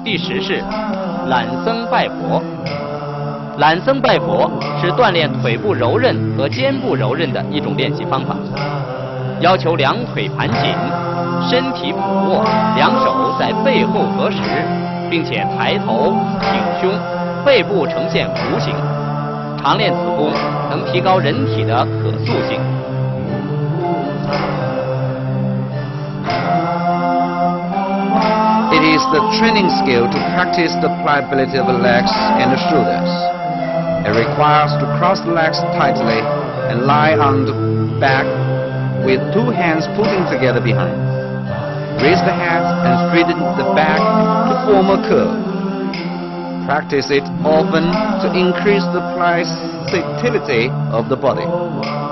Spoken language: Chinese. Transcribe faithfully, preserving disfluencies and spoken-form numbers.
第十是懒僧拜佛。懒僧拜佛是锻炼腿部柔韧和肩部柔韧的一种练习方法，要求两腿盘紧，身体俯卧，两手在背后合十，并且抬头挺胸，背部呈现弧形。常练此功能提高人体的可塑性。 It is the training skill to practice the pliability of the legs and the shoulders. It requires to cross the legs tightly and lie on the back with two hands pulling together behind. Raise the head and straighten the back to form a curve. Practice it often to increase the pliability of the body.